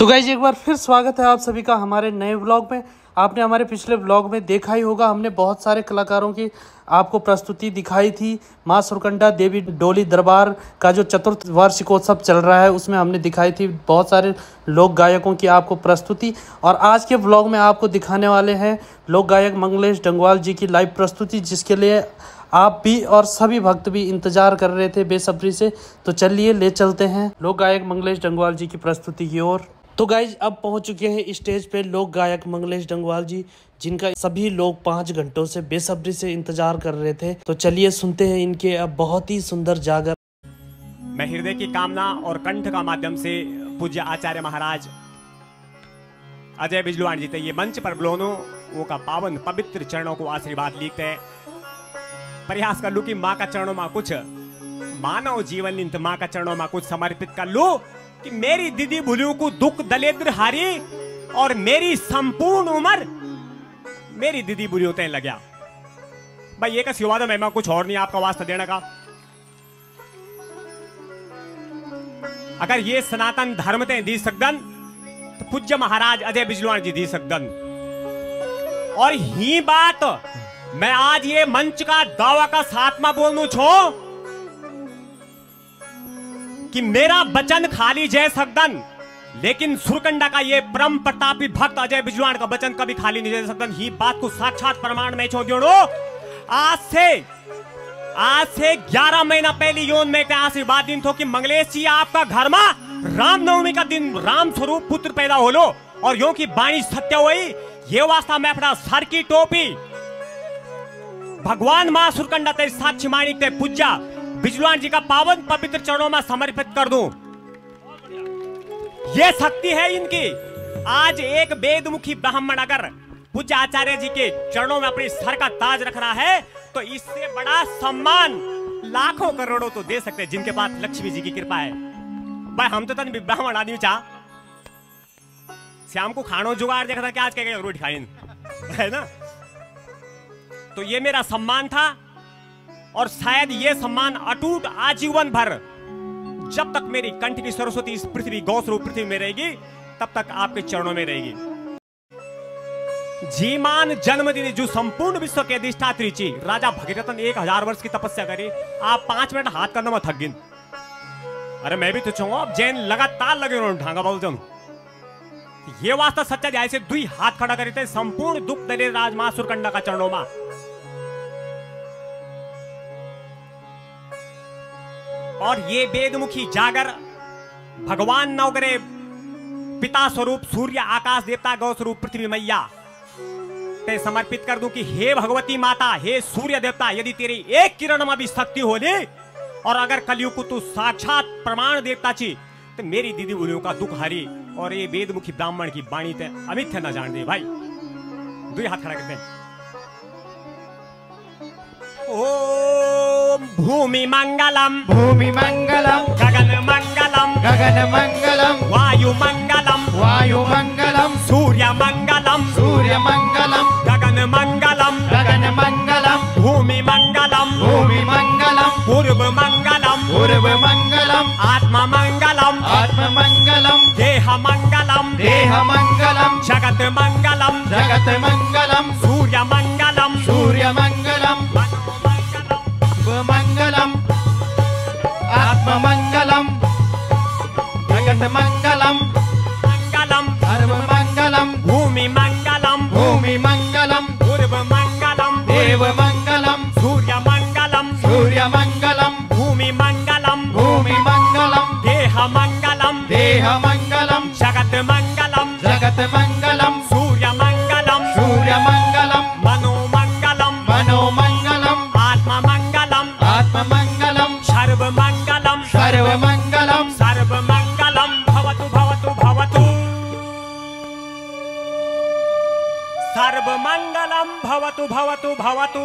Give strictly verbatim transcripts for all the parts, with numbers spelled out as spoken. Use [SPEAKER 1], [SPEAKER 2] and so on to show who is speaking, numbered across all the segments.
[SPEAKER 1] तो गाइज एक बार फिर स्वागत है आप सभी का हमारे नए व्लॉग में। आपने हमारे पिछले व्लॉग में देखा ही होगा, हमने बहुत सारे कलाकारों की आपको प्रस्तुति दिखाई थी। माँ सुरकंडा देवी डोली दरबार का जो चतुर्थ वार्षिकोत्सव चल रहा है उसमें हमने दिखाई थी बहुत सारे लोक गायकों की आपको प्रस्तुति। और आज के व्लॉग में आपको दिखाने वाले हैं लोक गायक मंगलेश डंगवाल जी की लाइव प्रस्तुति, जिसके लिए आप भी और सभी भक्त भी इंतजार कर रहे थे बेसब्री से। तो चलिए ले चलते हैं लोक गायक मंगलेश डंगवाल जी की प्रस्तुति की ओर। तो गाइज अब पहुंच चुके हैं स्टेज पे लोक गायक मंगलेश डंगवाल जी, जिनका सभी लोग पाँच घंटों से बेसब्री से इंतजार कर रहे थे। तो चलिए सुनते हैं इनके अब बहुत ही सुंदर जागर।
[SPEAKER 2] मैं हृदय की कामना और कंठ का माध्यम से पूज्य आचार्य महाराज अजय बिजलवाण जी थे ये मंच पर ब्लोनो वो का पावन पवित्र चरणों को आशीर्वाद लिखते हैं। प्रयास कर लू कि माँ का चरणों में कुछ मानव जीवन निंत माँ का चरणों में कुछ समर्पित कर लू कि मेरी दीदी भुलियों को दुख दलेद्र हारी और मेरी संपूर्ण उम्र मेरी दीदी भुलियों ते लग्या। भाई ये का सिवा तो मैं कुछ और नहीं आपका वास्ता देने का। अगर ये सनातन धर्म ते दी सकदन तो पूज्य महाराज अजय बिजलवाण जी दी सकदन। और ही बात मैं आज ये मंच का दावा का सातवा बोलनू छो कि मेरा वचन खाली जय सकदन, लेकिन सुरकंडा का ये परम प्रतापी भक्त अजय बिजलवाण का वचन कभी खाली नहीं जय सकदन। ही बात को साक्षात प्रमाण में छो दियो। आज से आज से ग्यारह महीना पहले योन में के आशीर्वाद दिन थो कि मंगलेश जी आपका घर में रामनवमी का दिन राम स्वरूप पुत्र पैदा हो लो और यो की बाणी सत्य हुई। ये वास्ता मैं अपना सर की टोपी भगवान मां सुरकंडा ते साक्षी माणिक ते पूज्या बिजलवाण जी का पावन पवित्र चरणों में समर्पित कर दूं। ये शक्ति है इनकी। आज एक वेदमुखी ब्राह्मण अगर पूज्य आचार्य जी के चरणों में अपने सर का ताज रख रहा है तो इससे बड़ा सम्मान लाखों करोड़ों तो दे सकते हैं जिनके पास लक्ष्मी जी की कृपा है। भाई हम तो तन ब्राह्मण आदमी चाह श्याम को खानो जुगाड़ देखा था कि आज क्या रोटी खाई है ना। तो ये मेरा सम्मान था और शायद ये सम्मान अटूट आजीवन भर जब तक मेरी कंठ की सरस्वती इस पृथ्वी गौस्वरूप पृथ्वी में रहेगी तब तक आपके चरणों में रहेगी। जीमान जन्मदिन जो संपूर्ण विश्व के अधिष्ठात्री ची राजा भगीरथन एक हजार वर्ष की तपस्या करी, आप पांच मिनट हाथ करने में थक गिन। अरे मैं भी तो चाहूंगा अब जैन लगातार लगे उन्होंने ढांगा बोल जम ये वास्ता सच्चा जाए से दुई हाथ खड़ा करे थे संपूर्ण दुख दले राजमा सुरकंडा का चरणों में। और ये वेदमुखी जागर भगवान नवग्रह पिता स्वरूप सूर्य आकाश देवता गौ स्वरूप पृथ्वी मैया ते समर्पित कर दूं कि हे भगवती माता हे सूर्य देवता यदि तेरी एक किरण में भी शक्ति होली और अगर कलयुग को तू साक्षात प्रमाण देवता ची तो मेरी दीदी बोलियों का दुख हरी और ये वेदमुखी ब्राह्मण की वाणी ते अमित न जान दे। भाई दो हाथ खड़ा करते हैं। ओम भूमि मंगलम
[SPEAKER 3] भूमि मंगलम
[SPEAKER 2] गगन मंगलम
[SPEAKER 3] गगन मंगलम
[SPEAKER 2] वायु मंगलम
[SPEAKER 3] वायु मंगलम
[SPEAKER 2] सूर्य मंगलम
[SPEAKER 3] सूर्य मंगलम
[SPEAKER 2] गगन मंगलम
[SPEAKER 3] गगन मंगलम
[SPEAKER 2] भूमि मंगलम
[SPEAKER 3] भूमि मंगलम
[SPEAKER 2] पूर्व मंगलम
[SPEAKER 3] पूर्व मंगलम
[SPEAKER 2] आत्मा मंगलम
[SPEAKER 3] आत्म मंगलम
[SPEAKER 2] देह मंगलम
[SPEAKER 3] देह मंगलम
[SPEAKER 2] जगत मंगलम
[SPEAKER 3] जगत मंगलम
[SPEAKER 2] सूर्य मंगलम
[SPEAKER 3] सूर्य मंगलम मंगलम आत्म मंगलम जगत मंगलम
[SPEAKER 2] मंगलम
[SPEAKER 3] सर्व मंगलम
[SPEAKER 2] भूमि मंगलम
[SPEAKER 3] भूमि मंगलम
[SPEAKER 2] पूर्व मंगलम
[SPEAKER 3] देव मंगलम
[SPEAKER 2] सूर्य मंगलम
[SPEAKER 3] सूर्य मंगलम
[SPEAKER 2] भूमि मंगलम
[SPEAKER 3] भूमि मंगलम
[SPEAKER 2] देह मंगलम
[SPEAKER 3] देह मंगलम
[SPEAKER 2] जगत मंगलम
[SPEAKER 3] जगत मंगलम
[SPEAKER 2] सूर्य मंगलम
[SPEAKER 3] सूर्य मंगलम
[SPEAKER 2] मनो मंगलम
[SPEAKER 3] मनो मंगलम
[SPEAKER 2] आत्मा मंगलम
[SPEAKER 3] आत्म मंगलम
[SPEAKER 2] सर्व मंगलम
[SPEAKER 3] सर्व मंगलम
[SPEAKER 2] सर्व मंगलम भवतु भवतु भवतु सर्व मंगलम भवतु भवतु भवतु।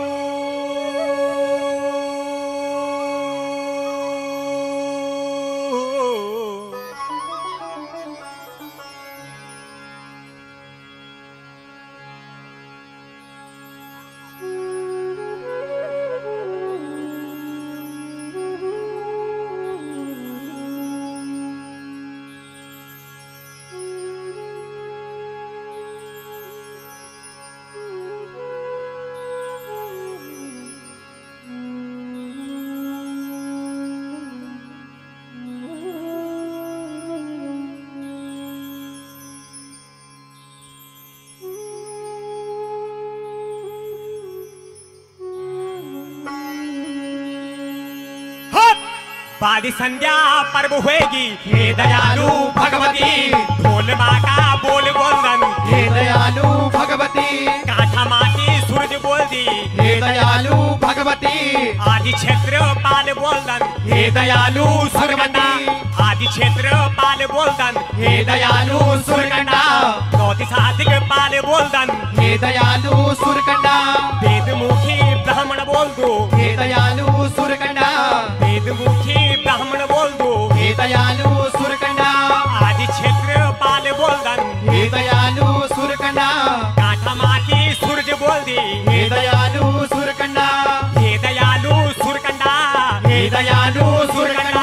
[SPEAKER 2] पादी संध्या पर्व होएगी हे दयालु भगवती ढोल माँ का बोल बोलन
[SPEAKER 3] हे दयालु भगवती
[SPEAKER 2] काठा माँ की सूरज बोल दी
[SPEAKER 3] हे दयालु भगवती
[SPEAKER 2] आदि क्षेत्र पाल बोलन
[SPEAKER 3] हे दयालु सुरगंडा
[SPEAKER 2] आदि क्षेत्र पाल बोलन
[SPEAKER 3] हे दयालु सुरगंडा
[SPEAKER 2] नौति साधिक पाल बोलन
[SPEAKER 3] हे दयालु सुरगंडा
[SPEAKER 2] वेद मुखी ब्राह्मण बोल दो
[SPEAKER 3] हे दयालु सुरगंडा
[SPEAKER 2] वेद मुखी ब्राह्मण बोल दो
[SPEAKER 3] हे दयालु सुरगंडा
[SPEAKER 2] आदि क्षेत्र पाल बोलन
[SPEAKER 3] हे दयालु सुरगंडा
[SPEAKER 2] काठा माँ की सूरज बोल दी
[SPEAKER 3] हे दयालु सुरगंडा
[SPEAKER 2] हे दयालु सुरकंडा
[SPEAKER 3] हे दयालु सुरगंडा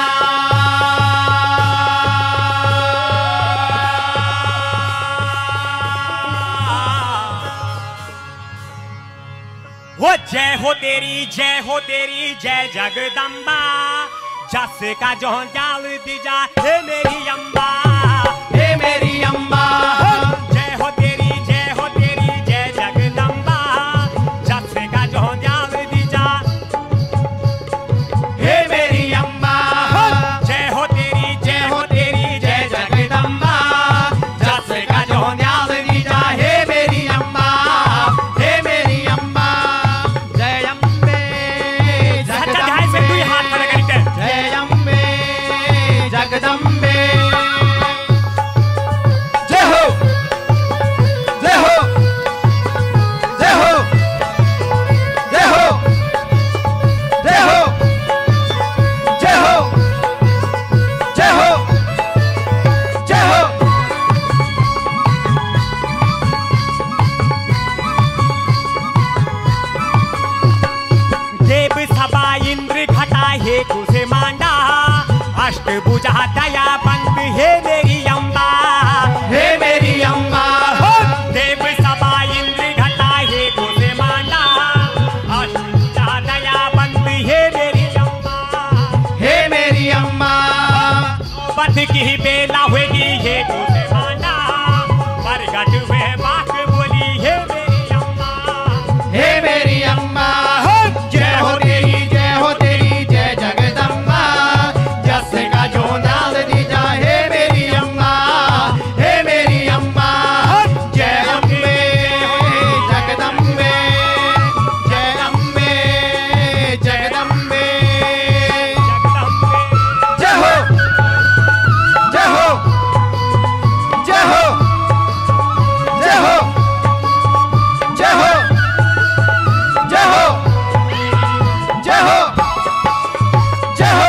[SPEAKER 2] वो जय हो तेरी जय हो तेरी जय जगदम्बा जस का जो जाल दीजा हे मेरी अम्बा
[SPEAKER 3] हे मेरी अम्बा
[SPEAKER 2] जय हो तेरी जय हो तेरी जय जगदम्बा जस का जो जाल दीजा
[SPEAKER 3] हे मेरी अम्बा
[SPEAKER 2] जय हो तेरी जय हो तेरी जय
[SPEAKER 3] जगदम्बा जस का जो न्याल दीजा हे मेरी अम्बा हे मेरी अम्बा जय अम्बे
[SPEAKER 2] सच्चा ध्यान से तू हाथ खड़ा करके
[SPEAKER 3] जय अम्बे जगदम्बे जय हो जय हो जय हो जय हो जय हो जय हो जय हो जय हो
[SPEAKER 2] देव सभा इंद्र घटा हे कुसे मांडा अष्टभुजा दया बंद हे मेरी अम्बा
[SPEAKER 3] हे मेरी अम्बा
[SPEAKER 2] देव सभा इंद्र घटा हे कुसे मांडा अष्टभुजा दया बंद हे मेरी अम्बा
[SPEAKER 3] हे मेरी अम्बा
[SPEAKER 2] बध की बेला होगी हे कुसे मांडा परगट हुए बात बोली हे मेरी अम्बा
[SPEAKER 3] हे मेरी अम्बा जय हो तेरी जय हो तेरी जय जगदम्बा जस का जो नाल दीजा हे मेरी अम्बा हे मेरी अम्बा जय अम्बे जगदम्बे जय अम्बे जगदम्बे जय हो जय हो जय हो जय हो जय हो जय हो जय हो जय हो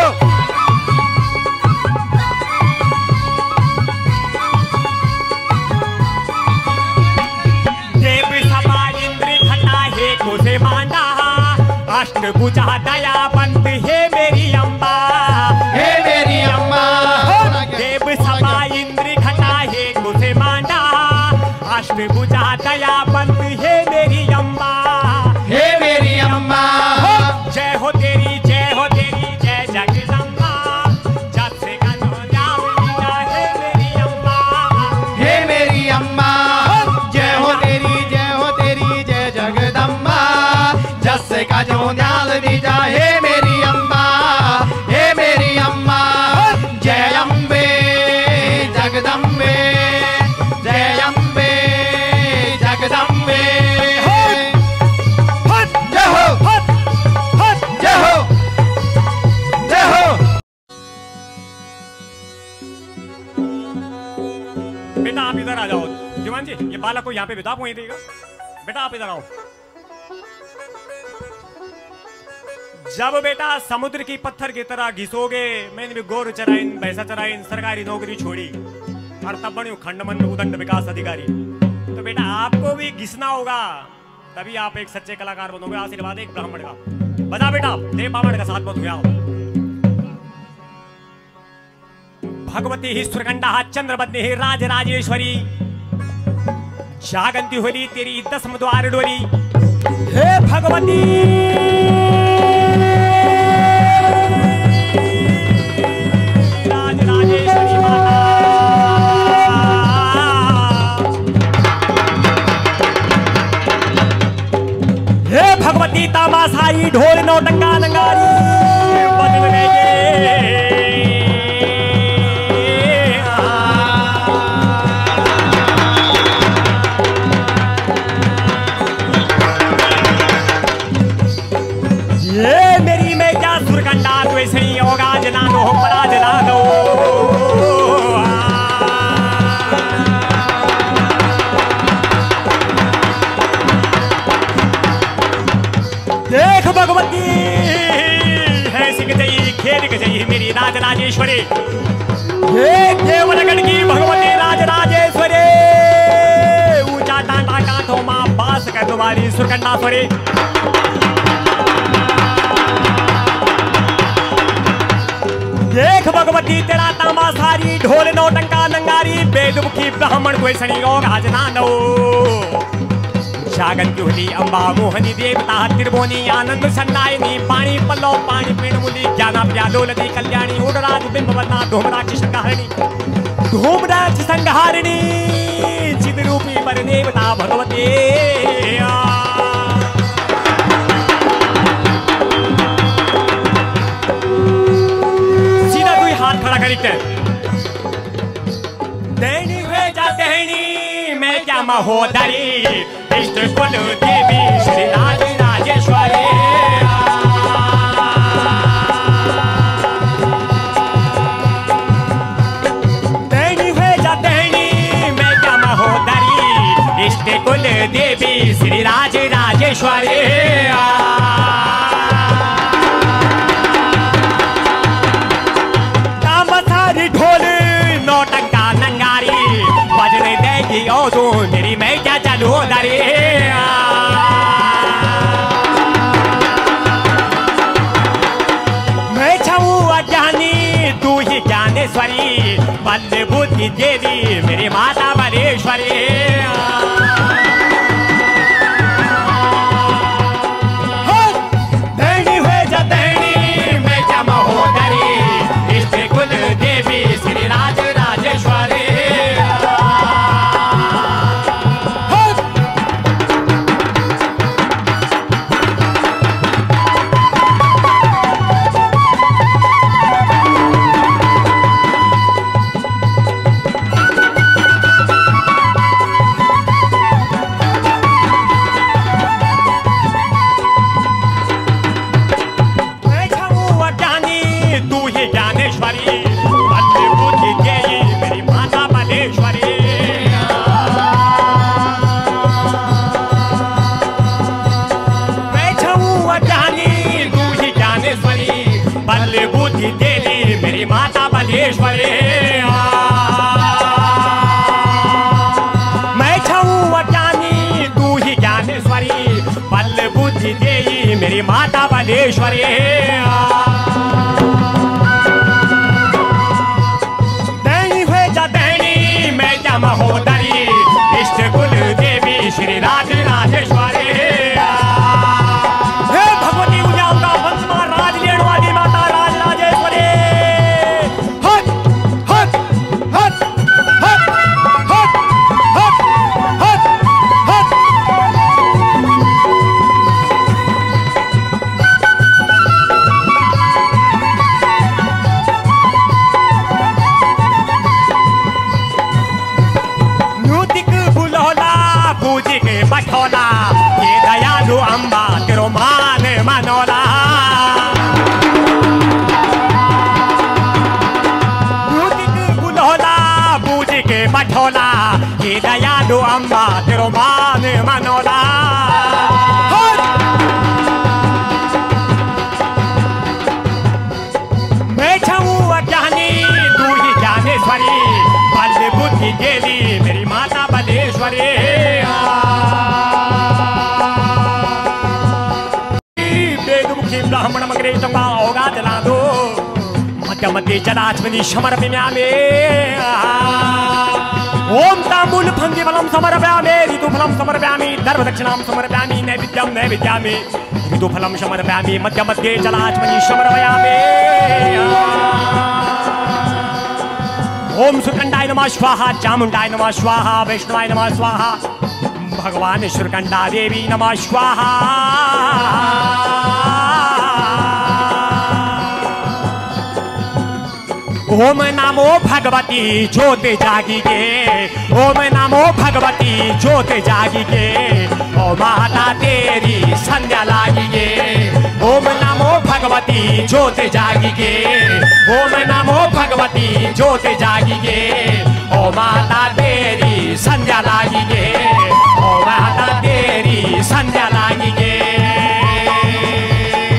[SPEAKER 2] देव सभा इंद्र घटा हे कुसे मांडा अष्टभुजा दया बंद हे मेरी अम्बा
[SPEAKER 3] हे मेरी अम्बा
[SPEAKER 2] देव सभा इंद्र घटा हे कुसे मांडा अष्टभुजा दया बंद हे मेरी अम्बा
[SPEAKER 3] हे मेरी अम्बा
[SPEAKER 2] जय हो तेरी जय हो तेरी जय जगदम्बा जस का जो जाल दीजा हे मेरी अम्बा
[SPEAKER 3] हे मेरी अम्बा जय हो तेरी जय हो तेरी जय जगदम्बा जस का जो न्याल दीजा हे मेरी अम्बा हे मेरी अम्बा जय अम्बे जगदम्बे जय अम्बे जगदम्बे जय हो जय हो जय हो
[SPEAKER 2] बेटा आप इधर आ जाओ जीवन जी ये बालक को यहाँ पे बिता वहीं देगा बेटा आप इधर आओ जब बेटा समुद्र की पत्थर की तरह घिसोगे मैंने भी गोर चराइन भैंसा चराइन सरकारी नौकरी छोड़ी और तब बनी खंडमंड उदंड विकास अधिकारी तो बेटा आपको भी घिसना होगा तभी आप एक सच्चे कलाकार बनोगे आशीर्वाद एक ब्राह्मण का बजा बेटा देव ब्राह्मण का साथ मत हुआ भगवती ही सुरकंडा चंद्रबद्ध ही राज राजेश्वरी जागंती होली तेरी दसम द्वार डोली हे भगवती राज राजेश्वरी माता हे भगवती तामाशाही ढोल नौटंगा नंगारी बदल गए भगवती है सिंह जई खेल गई मेरी राज राजेश्वरी, हे देवनगढ़ की भगवती राज राजेश्वरी, ऊंचा टाटा कांठों मां बास कर तुम्हारी सुरकंडाश्वरी। देख भगवती तेरा तांबा सारी, ढोल नौटंका नंगारी, बेदमुखी ब्राह्मण कोई सनी और हाजना नो। शागन की होली अंबा मोहनी देवता त्रिभुवनी आनंद सन्नायनी, पानी पल्लो पानी पीण मुली ज्ञाना प्यादोलती कल्याणी, उड़राज बिंबवना धूमराक्षी संहारिणी, धूमराक्ष संहारिणी, चिद रूपी पर देवता भगवती। सीधा तू हाथ खड़ा करी देनी हुए जा देनी, मैं क्या महोदरी इष्ट कुल देवी श्री राज राजेश्वरी। देनी हुए जा देनी, मैं क्या महोदरी इष्ट कुल देवी श्री राज राजेश्वरी। तांबसारी ढोल नौटंका नंगारी, बजने देगी ओ तू मेरी मैं क्या चालू दारी। मैं छाऊं अज्ञानी तू ही ज्ञानेश्वरी, बल बुद्धि देवी मेरी माता बलेश्वरी। देनी हुए जा देनी, मैं क्या महोदरी इष्ट कुल देवी श्री राज राजेश्वरी। मैं छाऊं अज्ञानी तू ही ज्ञानेश्वरी, बल बुद्धि देई मेरी माता बलेश्वरी। देनी हुए जा देनी, मैं क्या महोदरी इष्ट कुल देवी श्री राज राजेश्वरी। हे भगवती उजाऊ का वंशमा राज लेने वाली माता राज राजेश्वरी। बठोला ये दयालु अम्बा तेरो मान मनोला। बुलोला बूझ के बठोला ये दयालु अम्बा तेरो मान मनोला। मैं छाऊं अज्ञानी तू ही ज्ञानेश्वरी, बल बुद्धि देवी मेरी माता बलेश्वरी। ब्राह्मण मगरे चंबा होगा जला दो, मध्य मध्य जलाचमनी समर्पयामि। ओम तांबूल भंगी फलम समर्पयामि, ऋतु फलम समर्पयामि, दर्भ दक्षिणाम समर्पयामि, नैवेद्यम नैवेद्यामि, ऋतु फलम समर्पयामि, मध्य मध्य जलाचमनी समर्पयामि। ओम सुरकंडाय नमः स्वाहा, चामुंडाय नमः स्वाहा, वैष्णवाय नमः स्वाहा, भगवान सुरकंडा देवी नमः स्वाहा। ओम नमो भगवती ज्योत जागी के, ओम नमो भगवती ज्योत जागी के, ओ माता तेरी संध्या लागी के। ओम नमो भगवती ज्योत जागी के, ओम नमो भगवती ज्योत जागी के, ओ माता तेरी संध्या लागी के, ओ माता तेरी संध्या लागी के।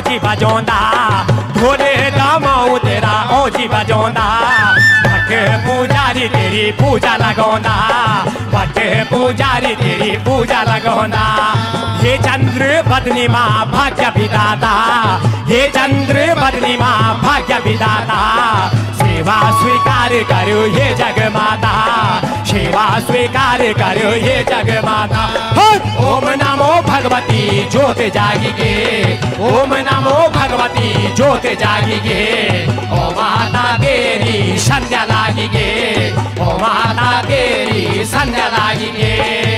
[SPEAKER 2] जी बजोंदा ढोले दामाऊ तेरा ओ जी बजोंदा भट पुजारी तेरी पूजा लगोंदा भट पुजारी तेरी पूजा लगोंदा हे चंद्र बदनी माँ भाग्य विदाता हे चंद्र बदनी माँ भाग्य विदाता सेवा स्वीकार करो ये जगमाता सेवा स्वीकार करो ये जगमाता ओम नमो भगवती ज्योत जागिगे ओम नमो भगवती ज्योत जागिगे ओ माता तेरी संध्या लागिगे ओ माता तेरी संध्या लागिगे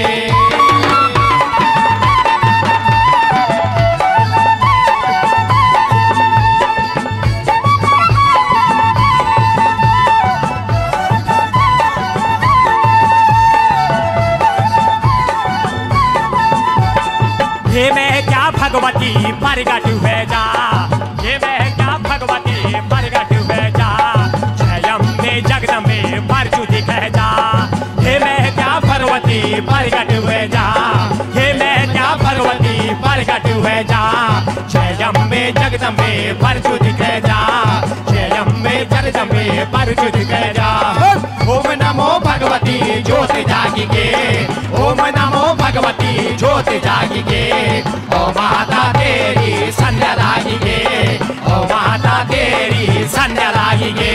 [SPEAKER 2] ये मैं क्या भगवती प्रगट हुए जा ये मैं क्या भगवती प्रगट हुए जा जयम में जगदम्बे परचु दिखे जा ये मैं क्या भगवती प्रगट हुए जा ये मैं क्या भगवती प्रगट हुए जा जयम में जगदम्बे परचु दिखे जा जयम में जगदम्बे परचु दिखे जा ओम नमो भगवती ज्योत जागिगे ओम नमो भगवती ज्योत जागिगे ओ माता तेरी संध्या लागिगे ओ माता तेरी संध्या लागिगे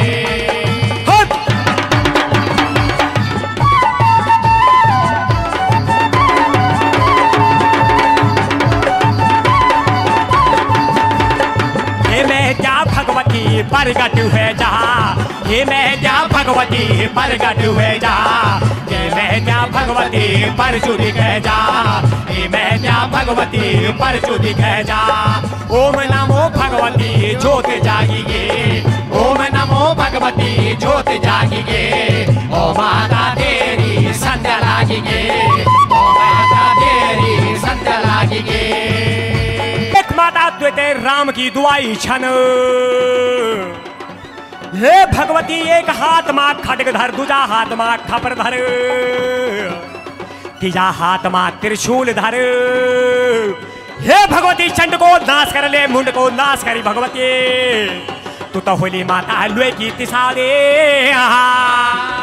[SPEAKER 2] ये मैं क्या भगवती प्रगट हुए जा ये मैं क्या भगवती प्रगट हुए जा ये मैं क्या भगवती परचु दिखे जा ये मैं क्या भगवती परचु दिखे जा ओम नमो भगवती ज्योत जागिगे ओम नमो भगवती ज्योत जागिगे ओ माता तेरी संध्या लागिगे ओ माता तेरी संध्या लागिगे एक माता द्वितीय राम की दुआई छन हे भगवती एक हाथ माँ खड्ग धर दूजा हाथ माँ खपर धर तीजा हाथ माँ त्रिशूल धर हे भगवती चंड को नाश कर ले मुंड को नाश करी भगवती तू तो होली माता लुए की तिसा दे